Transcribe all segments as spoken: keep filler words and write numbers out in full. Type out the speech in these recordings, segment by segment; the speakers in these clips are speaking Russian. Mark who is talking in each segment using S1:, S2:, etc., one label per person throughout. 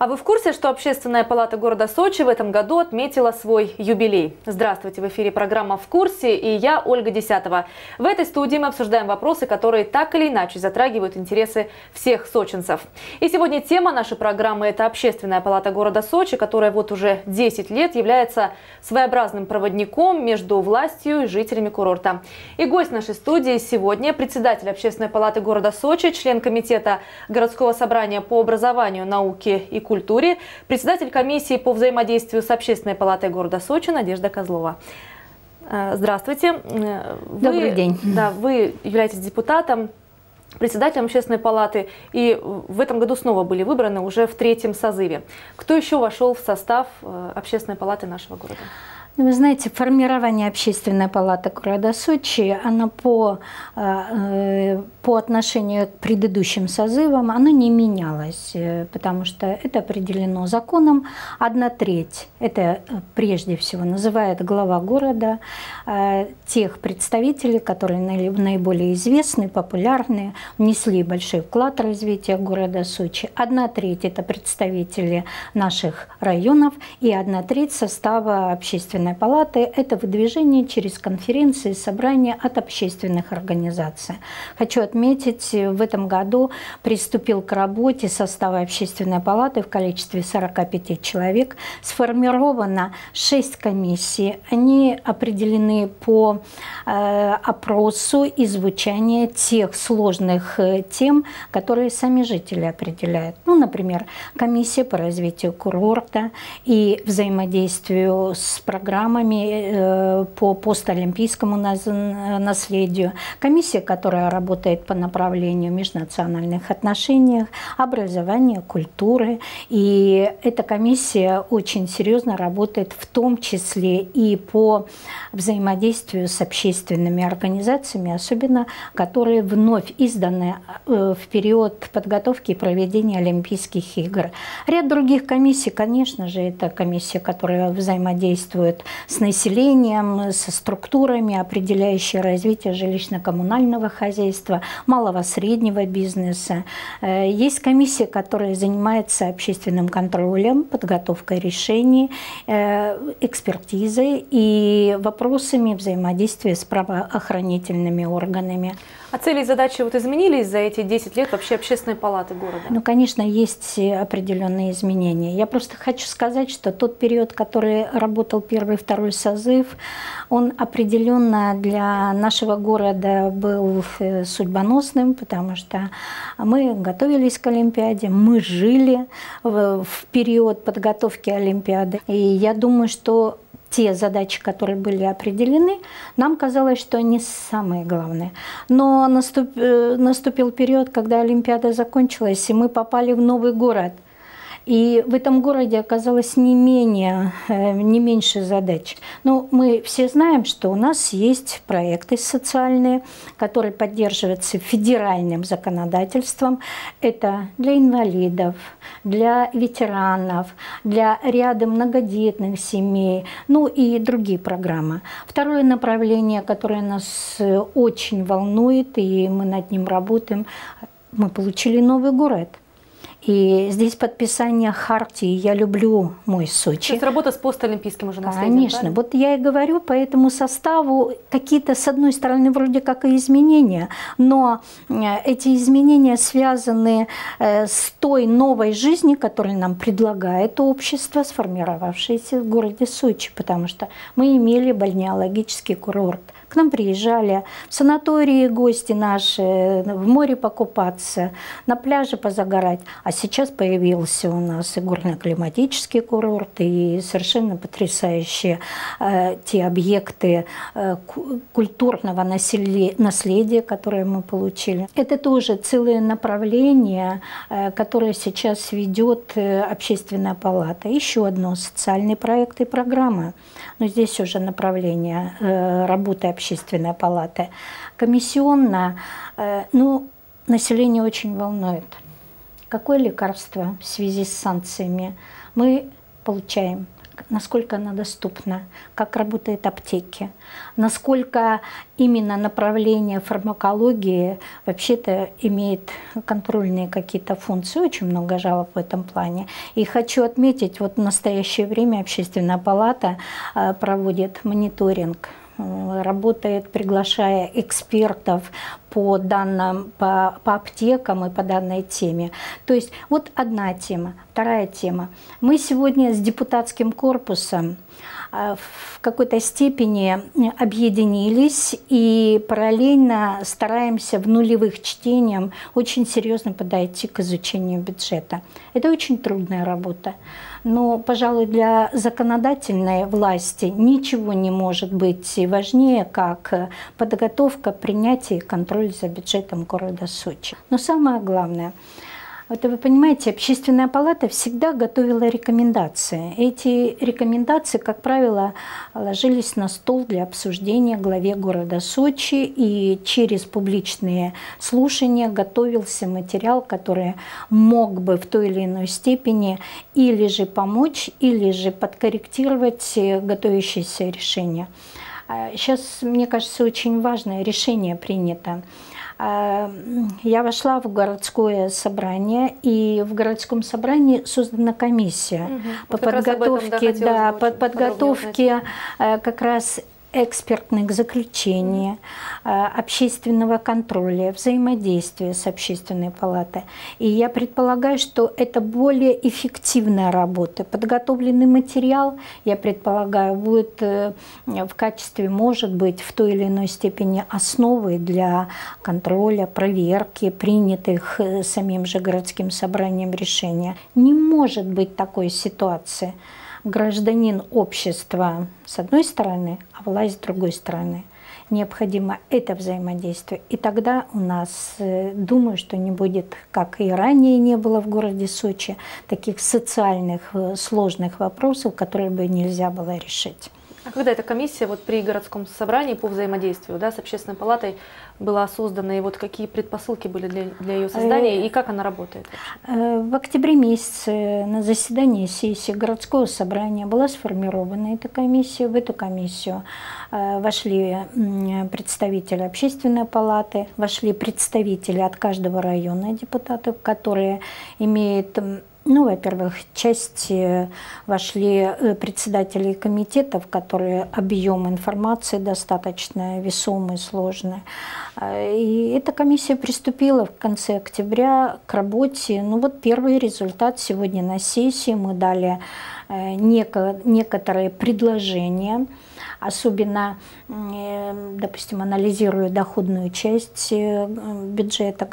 S1: А вы в курсе, что Общественная палата города Сочи в этом году отметила свой юбилей? Здравствуйте, в эфире программа «В курсе» и я, Ольга Десятова. В этой студии мы обсуждаем вопросы, которые так или иначе затрагивают интересы всех сочинцев. И сегодня тема нашей программы – это Общественная палата города Сочи, которая вот уже десять лет является своеобразным проводником между властью и жителями курорта. И гость нашей студии сегодня – председатель Общественной палаты города Сочи, член комитета городского собрания по образованию, науке и культуре, культуре, председатель комиссии по взаимодействию с Общественной палатой города Сочи Надежда Козлова. Здравствуйте. Вы,
S2: Добрый день.
S1: Да, вы являетесь депутатом, председателем Общественной палаты, и в этом году снова были выбраны уже в третьем созыве. Кто еще вошел в состав Общественной палаты нашего города?
S2: Вы знаете, формирование Общественной палаты города Сочи, оно по, по отношению к предыдущим созывам, оно не менялось, потому что это определено законом. Одна треть, это прежде всего называет глава города, тех представителей, которые наиболее известны, популярны, внесли большой вклад в развитие города Сочи. Одна треть – это представители наших районов, и одна треть состава Общественной палаты – это выдвижение через конференции, собрания от общественных организаций. Хочу отметить, в этом году приступил к работе состава Общественной палаты в количестве сорока пяти человек. Сформировано шесть комиссий. Они определены по э, опросу и звучанию тех сложных тем, которые сами жители определяют. Ну, например, комиссия по развитию курорта и взаимодействию с программой по постолимпийскому наследию, комиссия, которая работает по направлению межнациональных отношений, образования, культуры. И эта комиссия очень серьезно работает в том числе и по взаимодействию с общественными организациями, особенно которые вновь изданы в период подготовки и проведения Олимпийских игр. Ряд других комиссий, конечно же, это комиссия, которая взаимодействует с населением, со структурами, определяющие развитие жилищно-коммунального хозяйства, малого-среднего бизнеса. Есть комиссия, которая занимается общественным контролем, подготовкой решений, экспертизой и вопросами взаимодействия с правоохранительными органами.
S1: А цели и задачи вот изменились за эти десять лет вообще Общественной палаты города?
S2: Ну, конечно, есть определенные изменения. Я просто хочу сказать, что тот период, который работал первый и второй созыв, он определенно для нашего города был судьбоносным, потому что мы готовились к Олимпиаде, мы жили в период подготовки Олимпиады. И я думаю, что те задачи, которые были определены, нам казалось, что они самые главные. Но наступ, наступил период, когда Олимпиада закончилась, и мы попали в новый город. И в этом городе оказалось не менее, не меньше задач. Но мы все знаем, что у нас есть проекты социальные, которые поддерживаются федеральным законодательством. Это для инвалидов, для ветеранов, для ряда многодетных семей, ну и другие программы. Второе направление, которое нас очень волнует, и мы над ним работаем, мы получили новый город. И здесь подписание хартии «Я люблю мой Сочи».
S1: То есть работа с постолимпийским уже наследием,
S2: Конечно.
S1: правильно?
S2: Вот я и говорю, по этому составу какие-то, с одной стороны, вроде как и изменения, но эти изменения связаны с той новой жизнью, которую нам предлагает общество, сформировавшееся в городе Сочи, потому что мы имели бальнеологический курорт. К нам приезжали в санатории гости наши, в море покупаться, на пляже позагорать. А сейчас появился у нас и горно-климатический курорт, и совершенно потрясающие э, те объекты э, культурного наследия, которые мы получили. Это тоже целое направление, э, которое сейчас ведет э, Общественная палата. Еще одно – социальный проект и программа. Но здесь уже направление э, работы Общественной палаты. Комиссионно, э, ну, население очень волнует. Какое лекарство в связи с санкциями мы получаем? как, насколько она доступна, как работают аптеки, насколько именно направление фармакологии вообще-то имеет контрольные какие-то функции. Очень много жалоб в этом плане. И хочу отметить, вот в настоящее время Общественная палата проводит мониторинг, работает, приглашая экспертов по данным, по, по аптекам и по данной теме. То есть вот одна тема. Вторая тема. Мы сегодня с депутатским корпусом в какой-то степени объединились и параллельно стараемся в нулевых чтениях очень серьезно подойти к изучению бюджета. Это очень трудная работа. Но, пожалуй, для законодательной власти ничего не может быть важнее, как подготовка, принятие и контроль за бюджетом города Сочи. Но самое главное, вот вы понимаете, Общественная палата всегда готовила рекомендации. Эти рекомендации, как правило, ложились на стол для обсуждения главе города Сочи, и через публичные слушания готовился материал, который мог бы в той или иной степени или же помочь, или же подкорректировать готовящиеся решения. Сейчас, мне кажется, очень важное решение принято. Я вошла в городское собрание, и в городском собрании создана комиссия угу. по вот подготовке, этом, да, да, по подготовке как раз экспертных заключений, общественного контроля, взаимодействия с Общественной палатой. И я предполагаю, что это более эффективная работа. Подготовленный материал, я предполагаю, будет в качестве, может быть, в той или иной степени основой для контроля, проверки принятых самим же городским собранием решения. Не может быть такой ситуации. Гражданин общества с одной стороны, а власть с другой стороны. Необходимо это взаимодействие. И тогда у нас, думаю, что не будет, как и ранее не было в городе Сочи, таких социальных сложных вопросов, которые бы нельзя было решить.
S1: А когда эта комиссия вот при городском собрании по взаимодействию, да, с Общественной палатой была создана, и вот какие предпосылки были для, для ее создания, и как она работает вообще?
S2: В октябре месяце на заседании сессии городского собрания была сформирована эта комиссия. В эту комиссию вошли представители Общественной палаты, вошли представители от каждого района депутатов, которые имеют... Ну, во-первых, части вошли председатели комитетов, которые объем информации достаточно весомый, сложный. И эта комиссия приступила в конце октября к работе. Ну вот первый результат сегодня на сессии. Мы дали неко, некоторые предложения, особенно, допустим, анализируя доходную часть бюджета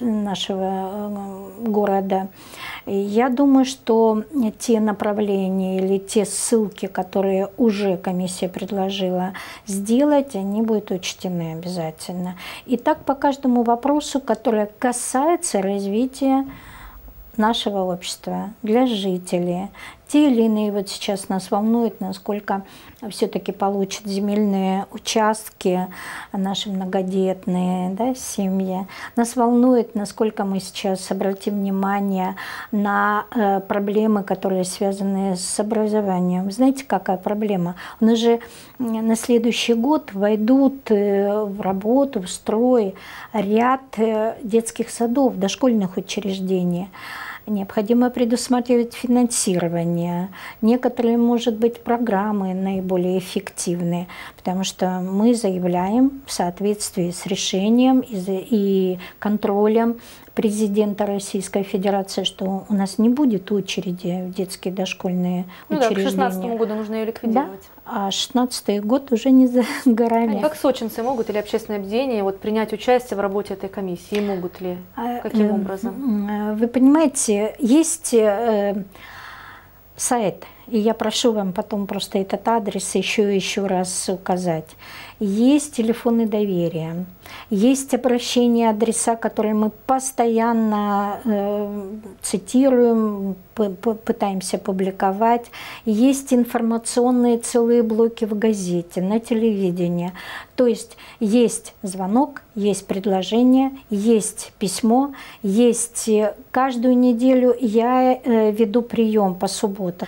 S2: нашего города. Я думаю, что те направления или те ссылки, которые уже комиссия предложила сделать, они будут учтены обязательно. И так по каждому вопросу, который касается развития нашего общества, для жителей. Те или иные, вот сейчас нас волнует, насколько все-таки получат земельные участки наши многодетные, да, семьи. Нас волнует, насколько мы сейчас обратим внимание на э, проблемы, которые связаны с образованием. Знаете, какая проблема? У нас же на следующий год войдут э, в работу, в строй ряд э, детских садов, дошкольных учреждений. Необходимо предусматривать финансирование. Некоторые, может быть, программы наиболее эффективные, потому что мы заявляем в соответствии с решением и контролем президента Российской Федерации, что у нас не будет очереди в детские дошкольные ну учреждения. Да, к
S1: шестнадцатому году нужно ее ликвидировать.
S2: Да? А шестнадцатый год уже не за горами.
S1: А как сочинцы могут или общественное объединение вот, принять участие в работе этой комиссии? Могут ли? Каким образом?
S2: Вы понимаете, есть э, сайт, и я прошу вам потом просто этот адрес еще и еще раз указать. Есть телефоны доверия, есть обращения, адреса, которые мы постоянно э, цитируем, пытаемся публиковать. Есть информационные целые блоки в газете, на телевидении. То есть есть звонок, есть предложение, есть письмо, есть каждую неделю я э, веду прием по субботам. Главное,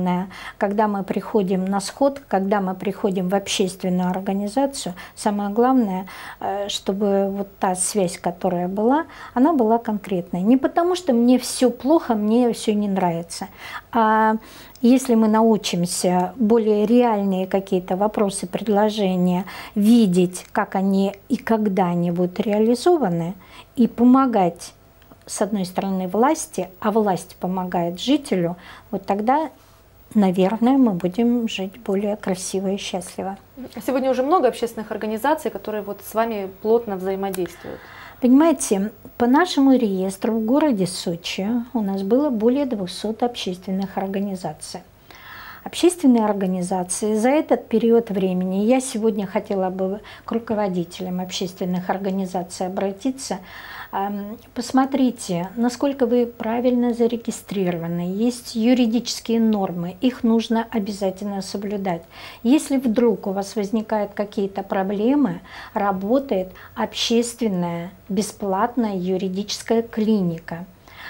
S2: главное, когда мы приходим на сход, когда мы приходим в общественную организацию, самое главное, чтобы вот та связь, которая была, она была конкретной. Не потому, что мне все плохо, мне все не нравится, а если мы научимся более реальные какие-то вопросы, предложения видеть, как они и когда они будут реализованы, и помогать, с одной стороны, власти, а власть помогает жителю, вот тогда, наверное, мы будем жить более красиво и счастливо.
S1: Сегодня уже много общественных организаций, которые вот с вами плотно взаимодействуют.
S2: Понимаете, по нашему реестру в городе Сочи у нас было более двухсот общественных организаций. Общественные организации за этот период времени, я сегодня хотела бы к руководителям общественных организаций обратиться. Посмотрите, насколько вы правильно зарегистрированы. Есть юридические нормы, их нужно обязательно соблюдать. Если вдруг у вас возникают какие-то проблемы, работает общественная бесплатная юридическая клиника.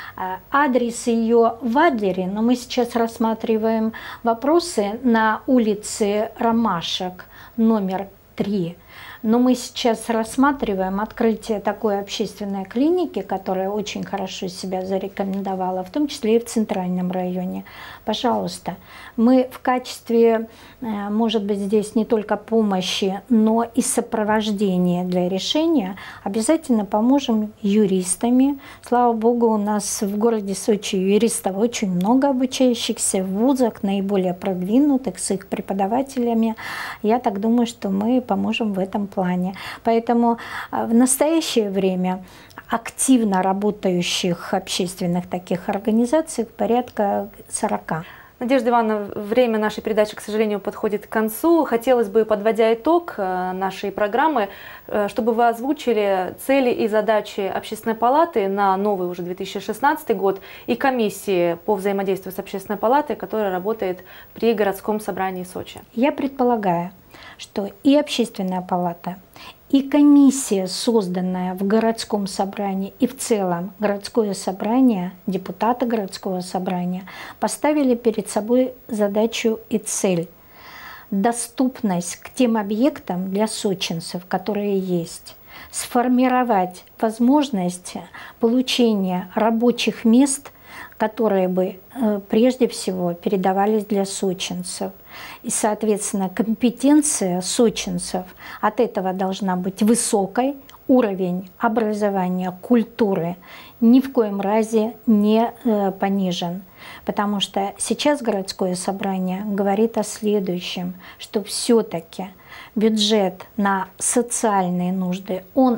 S2: Адрес ее в Адлере, но мы сейчас рассматриваем вопросы на улице Ромашек, номер три. Но мы сейчас рассматриваем открытие такой общественной клиники, которая очень хорошо себя зарекомендовала, в том числе и в центральном районе. Пожалуйста, мы в качестве, может быть, здесь не только помощи, но и сопровождения для решения обязательно поможем юристами. Слава богу, у нас в городе Сочи юристов очень много обучающихся в вузах, наиболее продвинутых, с их преподавателями. Я так думаю, что мы поможем в этом плане. Поэтому в настоящее время активно работающих общественных таких организаций порядка сорока.
S1: Надежда Ивановна, время нашей передачи, к сожалению, подходит к концу. Хотелось бы, подводя итог нашей программы, чтобы вы озвучили цели и задачи Общественной палаты на новый уже две тысячи шестнадцатый год и комиссии по взаимодействию с Общественной палатой, которая работает при городском собрании Сочи.
S2: Я предполагаю, что и Общественная палата, и комиссия, созданная в городском собрании, и в целом городское собрание, депутаты городского собрания поставили перед собой задачу и цель – доступность к тем объектам для сочинцев, которые есть, сформировать возможность получения рабочих мест, которые бы прежде всего передавались для сочинцев. И, соответственно, компетенция сочинцев от этого должна быть высокой, уровень образования, культуры ни в коем разе не понижен. Потому что сейчас городское собрание говорит о следующем, что все-таки бюджет на социальные нужды, он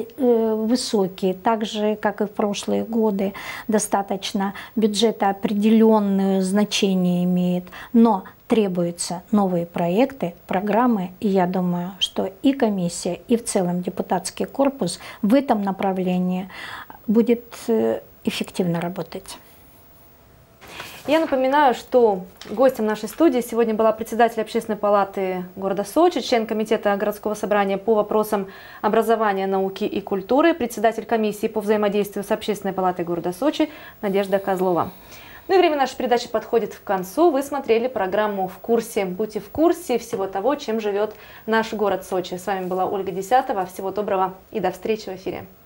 S2: высокий, так же, как и в прошлые годы, достаточно бюджета определенное значение имеет, но требуются новые проекты, программы, и я думаю, что и комиссия, и в целом депутатский корпус в этом направлении будет эффективно работать.
S1: Я напоминаю, что гостем нашей студии сегодня была председатель Общественной палаты города Сочи, член комитета городского собрания по вопросам образования, науки и культуры, председатель комиссии по взаимодействию с Общественной палатой города Сочи Надежда Козлова. Ну и время нашей передачи подходит к концу. Вы смотрели программу «В курсе». Будьте в курсе всего того, чем живет наш город Сочи. С вами была Ольга Десятова. Всего доброго и до встречи в эфире.